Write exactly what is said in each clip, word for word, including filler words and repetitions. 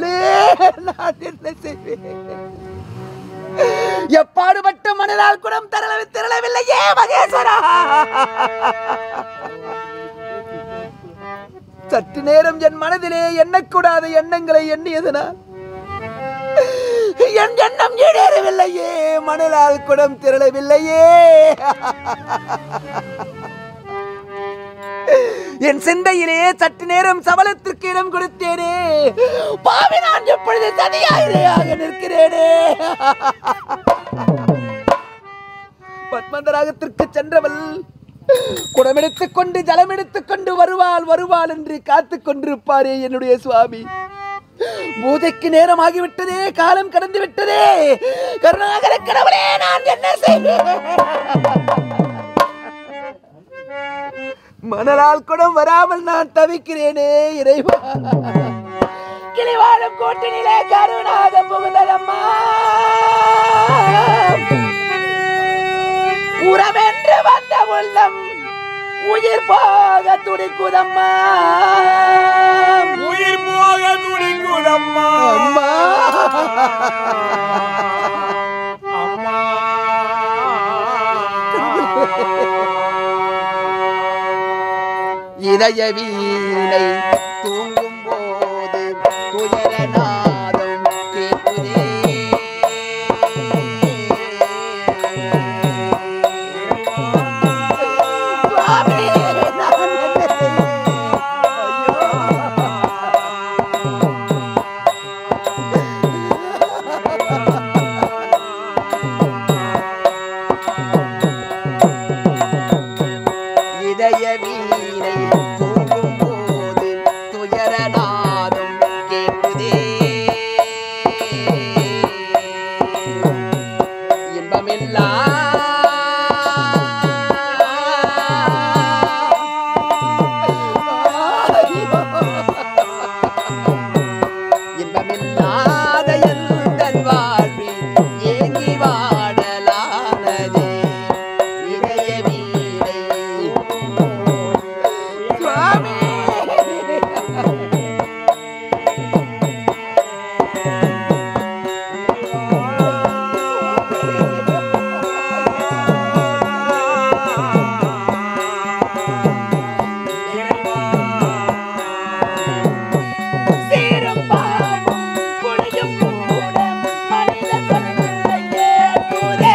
கடவுளே நான் என்ன செய்வேன்? எப்பாடுபட்ட மணலால் குடம் தரள திரளவில்லையே மகேஸ்வரா. சற்று நேரம் என் மனதிலே எண்ணக்கூடாத எண்ணங்களை எண்ணியதனால் என் எண்ணம் ஈடேறவில்லையே, மணலால் குடம் திரளவில்லையே. என் சிந்தையிலே சற்று நேரம் சபலத்திற்கு இடம் கொடுத்தேனே, பாவி நான் எப்பொழுது தனியாக நிற்கிறேனே. பத்மந்தராகத்திற்கு சென்றவள் குடம் எடுத்துக் கொண்டு ஜலம் எடுத்துக் கொண்டு வருவாள் வருவாள் என்று காத்துக் கொண்டிருப்பாரே என்னுடைய சுவாமி. பூதைக்கு நேரம் ஆகிவிட்டதே, காலம் கடந்து விட்டதே. கருணாகர கடவுளே நான் என்ன செய்வேன்? மணலால் குடம் வராமல் நான் தவிக்கிறேனே இறைவா. கிளிவாழும் கூட்டினிலே கருணாக புகுந்ததம்மா. உறவென்று வந்த உள்ளம் உயிர் போக துடிக்குதம்மா, உயிர் போக துடிக்குதம்மா. அம்மா அம்மா இதய வீணை தூங்கும் போது துயர நாதம் கேட்குதே. இதய வீணை தூங்கும் போது துயர நாதம் கேட்குதே. இன்பமெல்லாம் இன்பமில்லாத எந்தன் வாழ்வில் ஏங்கி வாடலானதே. இதய வீணை சுவாமி சீரும் பாவம் புனியும் கூட மனித சொல்லை கேட்குதே.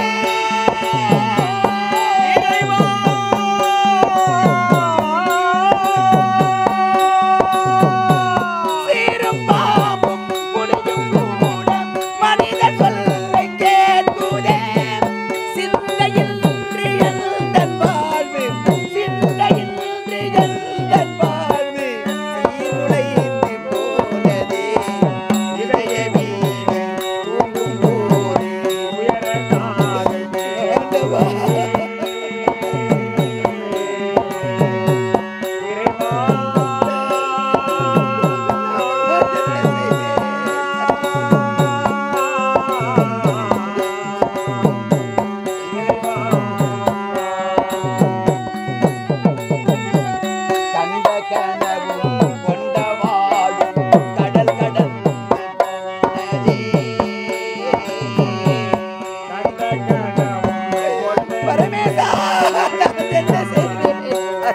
சீரும் பாவம் புனியும் கூட மனித சொல்லை கேட்குதே. சிந்தையின்றி எந்தன் வாழ்வு, சிந்தையின்றி எந்தன் வாழ்வு சீருடைந்து போனதே. இதய வீணை தூங்கும் போது உயர நாதம் கேட்குதே. கண்ட கனவும் கொண்ட வாழும் கடல் கடந்து போனதே. பரமேசா நான் என்ன செய்வேன்?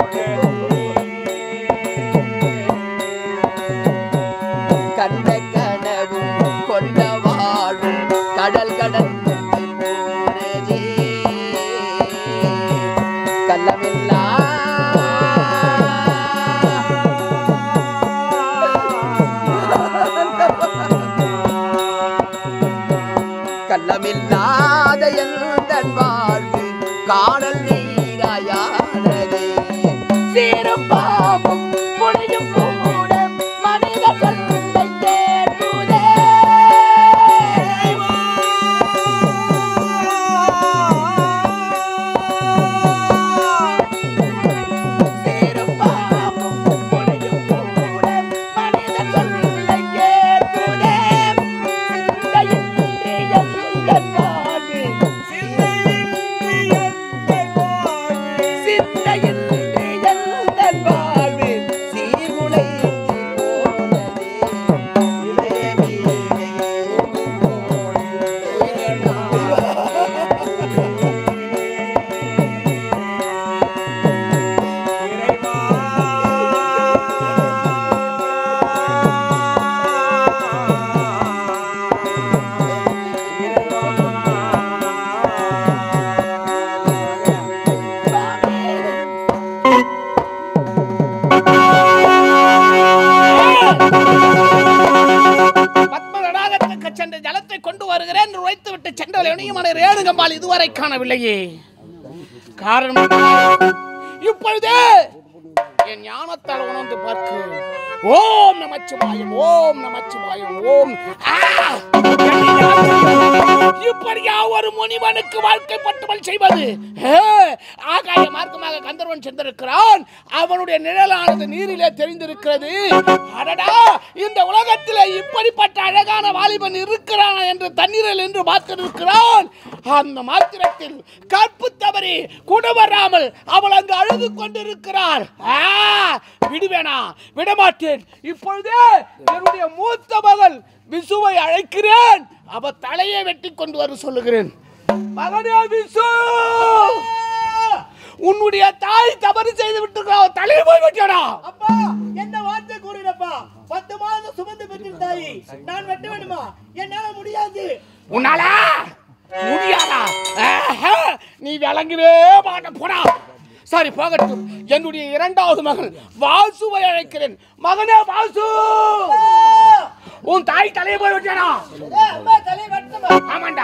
கண்ட கனவும் கொண்ட வாழும் கடல் கடந்து போனதே. கள்ளமில்லா கள்ளமில்லாத எந்தன் வாழ்வு காணல் நீராயானதே. சீரும் பாவம் புனியும் கூட மனித சொல்லை கேட்குதே. சீரும் பாவம் புனியும் கூட மனித சொல்லை கேட்குதே. சிந்தையின்றி எந்தன் வாழ்வு, சிந்தையின்றி எந்தன் வாழ்வு, சிந்தையின்றி எந்தன் வாழ்வு சீர்குலைந்து போனதே. மகளை ரேணுகம்பால் இதுவரை காணவில்லையே. காரணம் இப்பொழுது என் ஞானத்தால் உணர்ந்து பார்க்கிறேன். ஓம் நமச்சிவாயம், ஓம் நமச்சிவாயம், ஓம். இப்படியா ஒரு முனிவனுக்கு வாழ்க்கை பட்டுமல் செய்வது? ஆகாய மார்க்கமாக கந்தர்வன் சென்றிருக்கிறான். அவனுடைய நிழலானது நீரிலே தெரிந்திருக்கிறது. அடடா, இந்த உலகத்திலே இப்படிப்பட்ட அழகான வாலிபன் இருக்கிறான் என்று தண்ணீரில் என்று பார்த்திருக்கிறான். அந்த மாத்திரத்தில் கற்பு தவறி குணவராமல் அவள் அங்கு அழுது கொண்டிருக்கிறாள். விடுவேனா? விடமாட்டேன். இப்பொழுதே என்னுடைய மூத்த மகள் விசுவை அழைக்கிறேன். அவ தலையை வெட்டி கொண்டு வர சொல்லுகிறேன். மகனே விசு, உன்னுடைய தாய் தவறு செய்து விட்டு தலையை போய் வெட்டியடா. அப்பா, என்ன வார்த்தை கூறினப்பா? பத்து மாதம் சுமந்து பெற்ற தாயை நான் வெட்ட வேண்டுமா? என்னால முடியாது. உன்னால முடியாதா? நீ விளங்கவே மாட்ட, போடா. சரி, போகட்டும். என்னுடைய இரண்டாவது மகன் வாசுவை அழைக்கிறேன். மகனே வாசு, உன் தாய் தலையை போய் வெட்டியானா? ஆமாண்டா.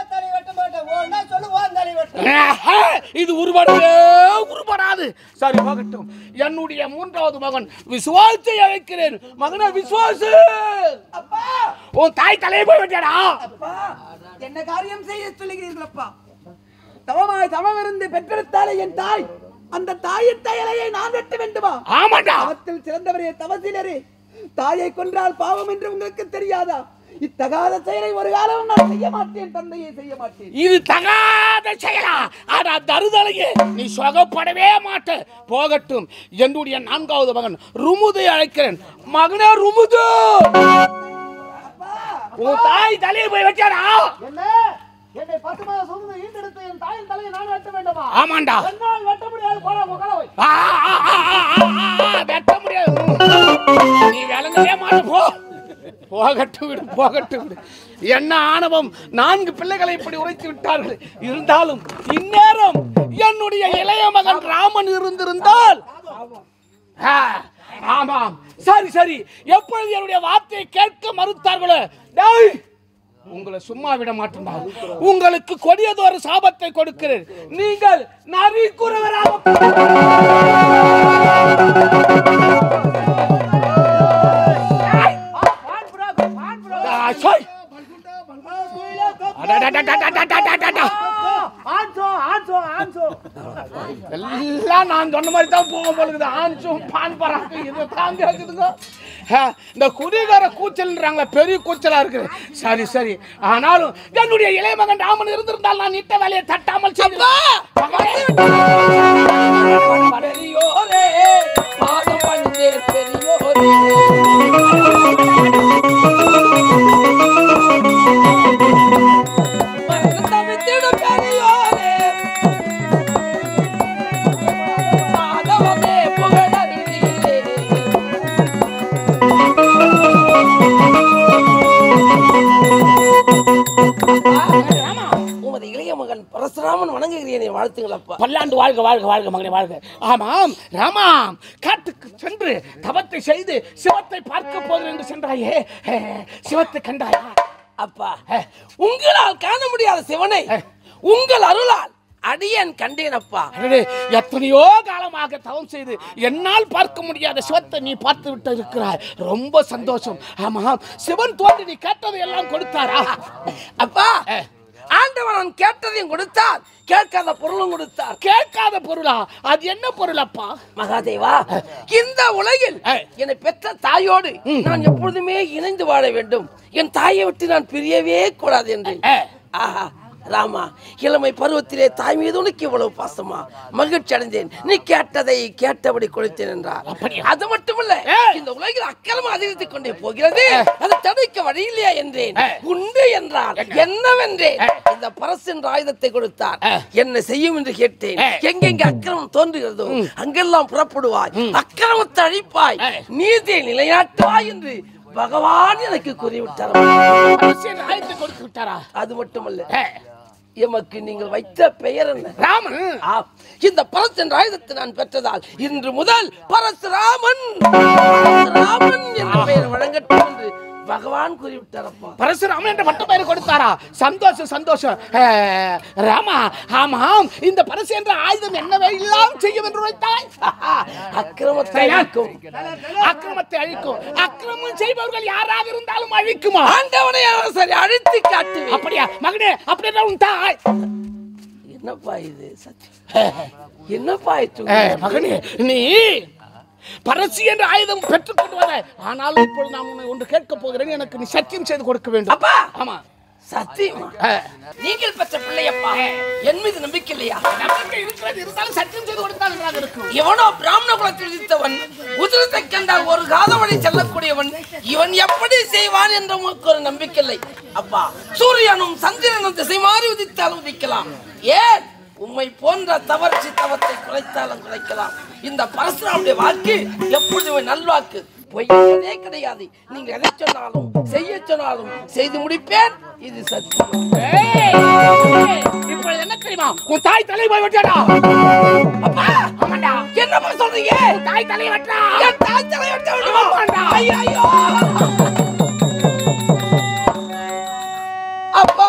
இது உருவடவே உருவடாது. சரி, போகட்டும். என்னுடைய மூன்றாவது மகன் விசுவாசை அழைக்கிறேன். மகனே விசுவாசு, உன் தாய் தலையை போய் வெட்டியானா? என்ன காரியம் செய்ய சொல்லுகிறீர்கள் அப்பா? தவமாய் தவம் இருந்து பெற்றெடுத்தாலே என் தாய், அந்த தாயின் தலையை நான் வெட்ட வேண்டுமா? ஆமாண்டா. அவத்தில் சிறந்தவரே, தவசிலரே, தாயை கொன்றால் பாவம் என்று உங்களுக்கு தெரியாதா? இத்தகாத செயலை ஒரு காலம் நான் செய்ய மாட்டேன். தந்தையை செய்ய மாட்டேன். இது தகாத செயலா? ஆனா தருதலையே நீ சொகப்படவே மாட்ட. போகட்டும். என்னுடைய நான்காவது மகன் ருமுதை அழைக்கிறேன். மகனே ருமுது, உன் தாய் தலையை போய் வெட்டியாரா? என்ன? என்னை பத்து மாதம் சுமந்து ஈண்டெடுத்த என் தாயின் தலையை நான் வெட்ட வேண்டுமா? ஆமாண்டா. என்னால் வெட்ட முடியாது. போடா கலவை. வெட்ட முடியாது. நீ விளங்கவே மாட்ட. போ. போகட்டும் விடு, போகட்டும் விடு. என்ன ஆணவம்! நான்கு பிள்ளைகளை இப்படி உரைத்து விட்டார்கள். இருந்தாலும் இந்நேரம் என்னுடைய இளைய மகன் ராமன் இருந்திருந்தால். ஆமாம், சரி சரி. எப்பொழுது என்னுடைய வார்த்தையை கேட்க மறுத்தார்களோ, உங்களை சும்மா விட மாட்டேன். உங்களுக்கு கொடியதொரு சாபத்தை கொடுக்கிறேன். நீங்கள் நரி குறவராக எல்லாம் நான் சொன்ன மாதிரி தான் போக போகுது. ஆன்சும் பான் பராக்கு இது தாங்க இருக்குதுங்க. இந்த குடிகார கூச்சல்ன்றாங்களா, பெரிய கூச்சலா இருக்குது. சரி சரி. ஆனாலும் என்னுடைய இளைய மகன் ராமன் இருந்திருந்தால் நான் இட்ட வேலையை தட்டாமல் பரசுராமன் வணங்குகிறேன். வாழ்த்துங்களப்பா. பல்லாண்டு வாழ்க வாழ்க வாழ்க மகனே வாழ்க. ஆமாம் ராமாம், காட்டுக்கு சென்று தவத்தை செய்து சிவத்தை பார்க்க போகிறேன் என்று சென்றாயே, சிவத்தை கண்டாயா? அப்பா, உங்களால் காண முடியாத சிவனை உங்கள் அருளால் அடியன் கண்டேன் அப்பா. எத்தனையோ காலமாக தவம் செய்து என்னால் பார்க்க முடியாத சிவத்தை நீ பார்த்து விட்டு இருக்கிறாய். ரொம்ப சந்தோஷம். ஆமாம், சிவன் தோன்றி நீ கேட்டதை எல்லாம் கொடுத்தாரா? அப்பா, ஆண்டவன் கேட்டதையும் கொடுத்தார், கேட்காத பொருளும் கொடுத்தார். கேட்காத பொருளா? அது என்ன பொருள் அப்பா? மகாதேவா, இந்த உலகில் என்னை பெற்ற தாயோடு நான் எப்பொழுதுமே இணைந்து வாழ வேண்டும். என் தாயை விட்டு நான் பிரியவே கூடாது என்று. ஆஹா ராமா, இளமை பருவத்திலே தாய் மீது உனக்கு இவ்வளவு பாசமா? மகிழ்ச்சி அடைந்தேன். நீ கேட்டதை கேட்டபடி கொடுத்தேன் என்றார். அது மட்டுமல்ல, இந்த உலகில் அக்கிரமம் அதிகரித்துக் கொண்டே போகிறது, அதை தடுக்க வழி இல்லையா என்றேன். உண்டு என்றார். என்னவென்றேன். இந்த பரசு என்ற ஆயுதத்தை கொடுத்தார். என்ன செய்யும் என்று கேட்டேன். எங்கெங்க அக்கிரமம் தோன்றுகிறதோ அங்கெல்லாம் புறப்படுவாய், அக்கிரமத்தை அழிப்பாய், நீதியை நிலைநாட்டுவாய் என்று பகவான் எனக்கு கூறிவிட்டார். அது மட்டுமல்ல, எமக்கு நீங்கள் வைத்த பெயர் என்ன? ராமன். இந்த பரசு என்ற ஆயுதத்தை நான் பெற்றதால் இன்று முதல் பரசுராமன் ராமன் என்ற பெயர் வழங்கட்டும் என்று பகவான் கூறிவிட்டாரப்பா. பரசுராமன் என்ற பட்ட பெயர் கொடுத்தாரா? சந்தோஷம் சந்தோஷம். ராமா, ஆமாம், இந்த பரசு என்ற ஆயுதம் என்னவே எல்லாம் செய்யும் என்று உரைத்தாய். அக்கிரமத்தை அழிக்கும். அக்கிரமத்தை அழிக்கும். அக்கிரமம் செய்பவர்கள் யாராக இருந்தாலும் அழிக்குமா? ஆண்டவனை சரி அழித்து காட்டு. அப்படியா மகனே? அப்படியே உன் தாய். என்னப்பா இது சத்தியம்? என்னப்பா இது மகனே? நீ பரசி என்ற ஆயுதம் பெற்றுக் கொண்டு வர, ஆனால் இப்பொழுது நான் உன்னை ஒன்று கேட்க போகிறேன். எனக்கு நீ சத்தியம் செய்து கொடுக்க வேண்டும். அப்பா. ஆமா. சத்தியமா? நீங்கள் பெற்ற பிள்ளையப்பா, என் மீது நம்பிக்கை இல்லையா? நம்பிக்கை இருக்கிறது, இருந்தாலும் சத்தியம் செய்து கொடுத்தால் நன்றாக இருக்கும். எவனோ பிராமண குலத்தில் உதித்தவன், உதிரத்தை கண்டால் ஒரு காதவழி செல்லக்கூடியவன், இவன் எப்படி செய்வான் என்ற உனக்கு ஒரு நம்பிக்கை இல்லை. அப்பா, சூரியனும் சந்திரனும் திசை மாறி உதித்தாலும் உதிக்கலாம். ஏன் உம்மை போன்ற தவறு தவத்தை குறைத்தாலும் குறைக்கலாம். இந்த பரசுராமுடைய வாக்கு எப்பொழுதுமே நல்வாக்கு, பொய்யே கிடையாது. நீங்க எதை சொன்னாலும் செய்ய சொன்னாலும் செய்து முடிப்பேன். இது சத்தியம். இப்பொழுது என்ன தெரியுமா? உன் தாய் தலை போய் வெட்டாடா. அப்பா, ஆமாண்டா. என்னப்பா சொல்றீங்க? தாய் தலை வெட்டா. என் தாய் தலை வெட்ட விடுவாண்டா. ஐயோ ஐயோ. அப்பா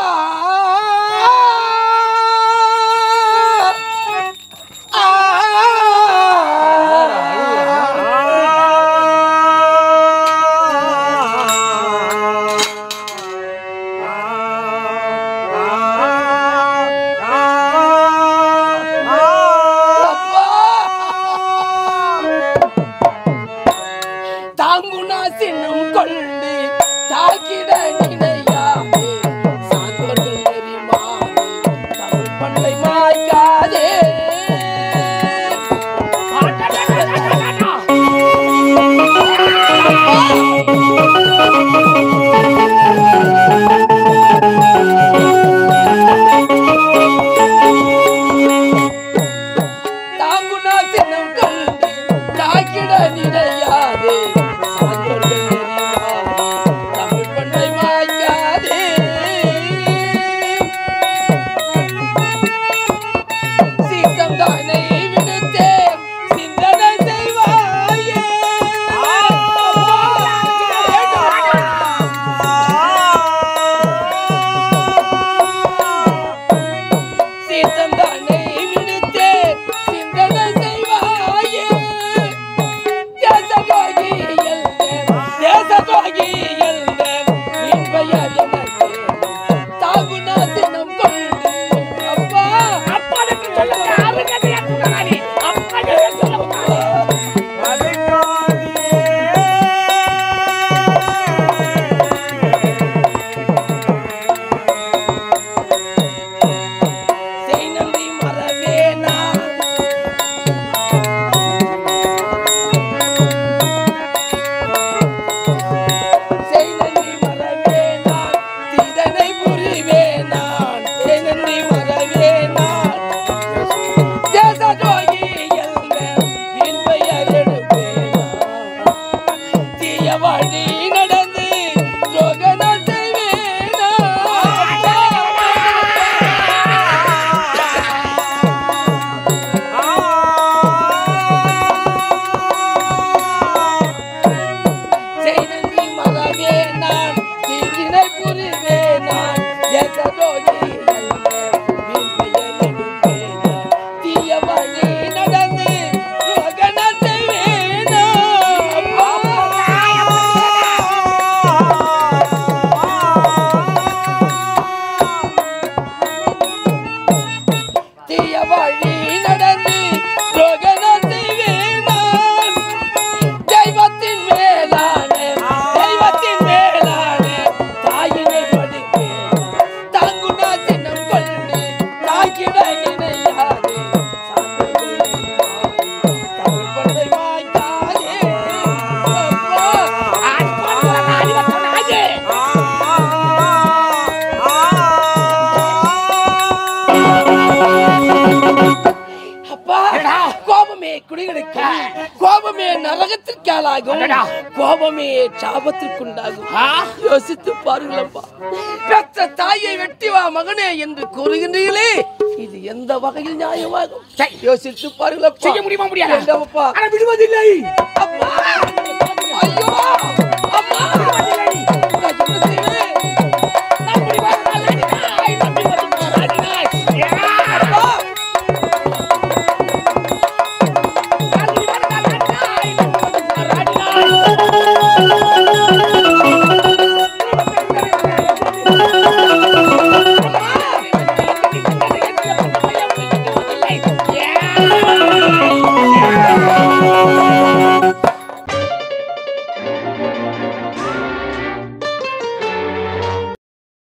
கோபமே நரகத்திற்கு ஆளாகும், கோபமே சாபத்திற்குண்டாகும். யோசித்து பாருங்களப்பா, பெற்ற தாயை வெட்டி வா மகனே என்று கூறுகின்றீர்களே, இது எந்த வகையில் நியாயமாகும்? யோசித்து பாருங்களப்பா. செய்ய முடியுமா? முடியாது. விடுவதில்லை அப்பா.